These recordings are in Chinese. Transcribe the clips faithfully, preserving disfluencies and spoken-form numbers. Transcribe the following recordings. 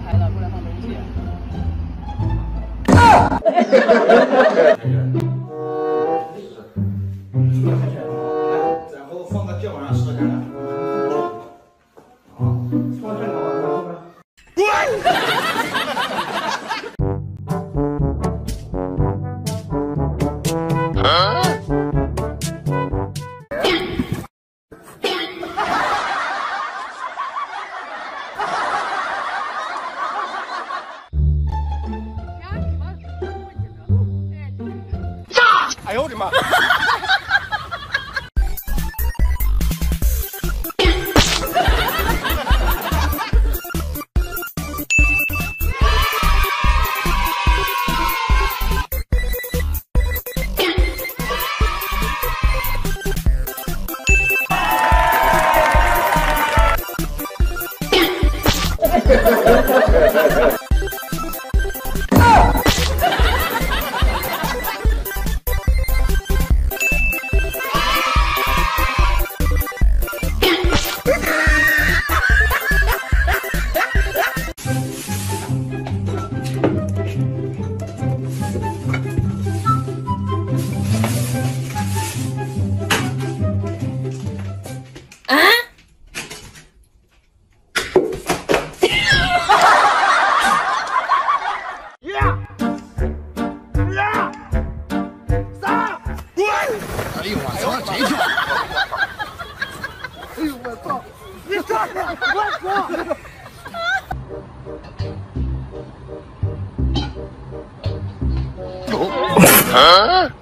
台了，过来放东西。 然后放到肩膀上试试看。好，放正好，然后呢？ 哎呦我的妈！ 哎呦我操！谁跳？哎呦我操！你干啥？我操！ 啊！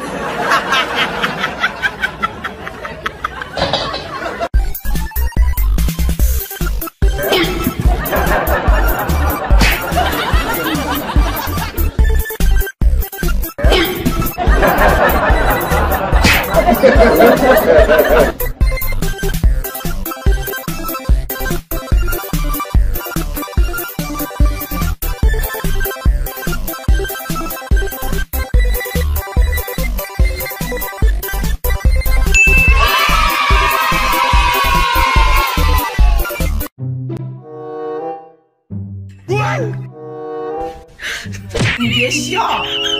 你别笑。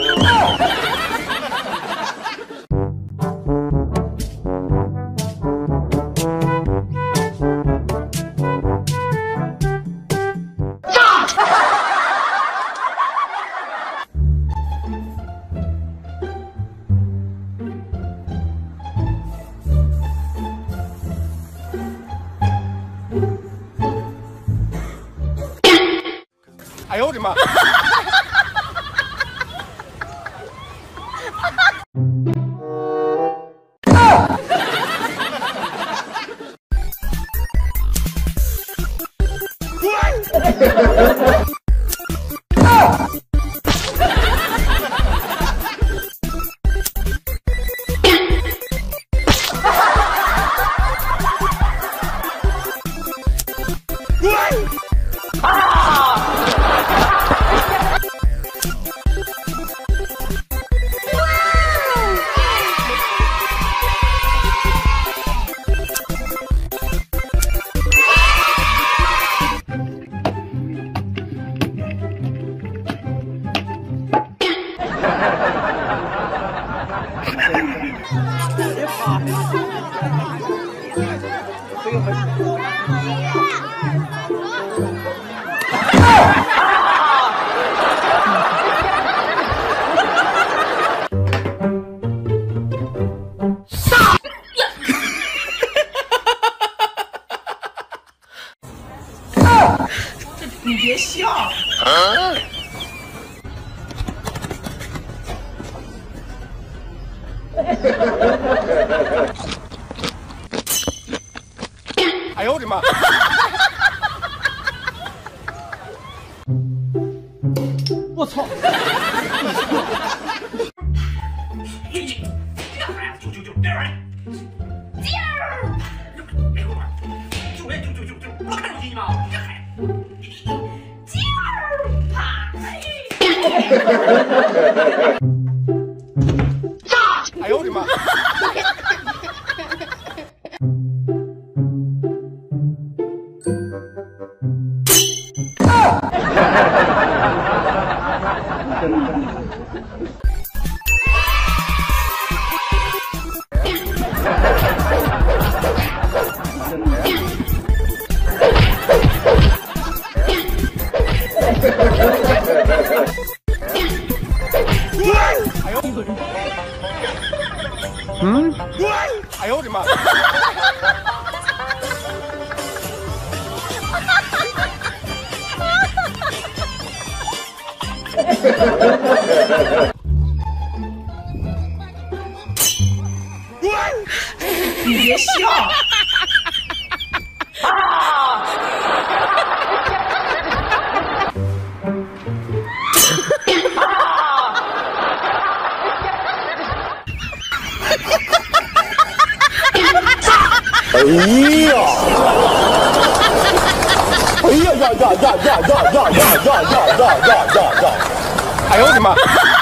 哎呦我的妈！ 你别笑。 啊！哎呦我的妈！ 我操！ 救救救！别玩了！救！别给我玩！救人！救救救救！我看手机吗？这还救！啪！ 哎呦我的妈！啊！ 嗯？哎呦我的妈！ 你别笑！啊！ 哎呀！哎呀呀呀呀呀呀呀呀呀呀呀呀呀呀！ 哎呦我的妈！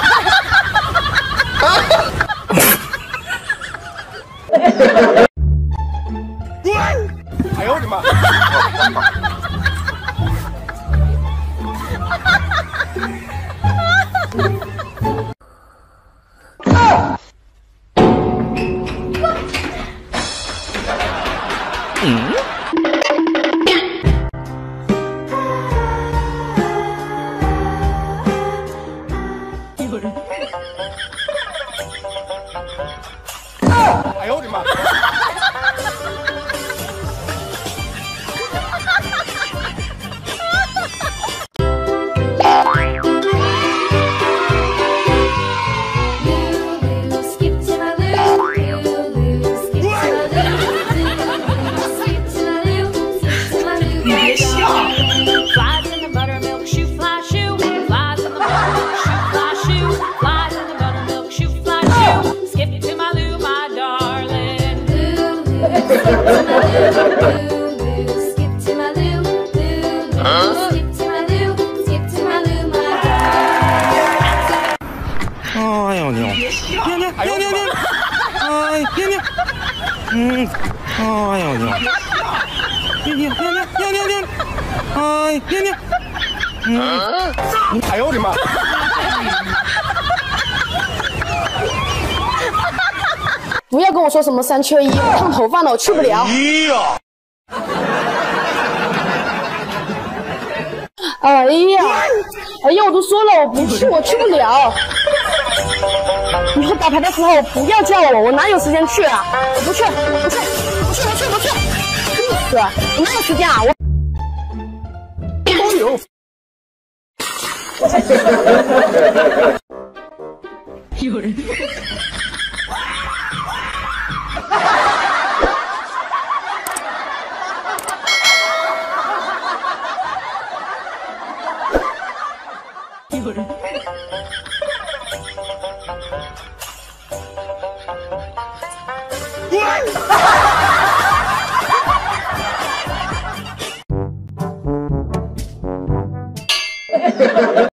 哎呦我的妈！嗯？ 有人。 哎呦我的妈！ 你别笑！ Flies in the buttermilk shoe fly shoe. Flies in the buttermilk shoe fly shoe. Flies in the buttermilk shoe fly shoe. Skip to my loo, my darling. Loo, loo, skip to my loo, loo, loo, skip to my loo, skip to my loo, my darling. 哎呦牛！ 别笑！ 牛牛牛牛牛！哎牛牛！嗯，哎呦牛！牛牛牛牛牛牛！哎牛牛！嗯， 哎呦我的妈！ 不要跟我说什么三缺一，我烫头发呢，我去不了。 哎呀！ 哎呀，哎呀，我都说了，我不去，我去不了。以后打牌的时候不要叫我，我哪有时间去啊？我不去，不去，不去，不去，不去。气死了，我哪有时间啊？我。 都有。 有人。有人。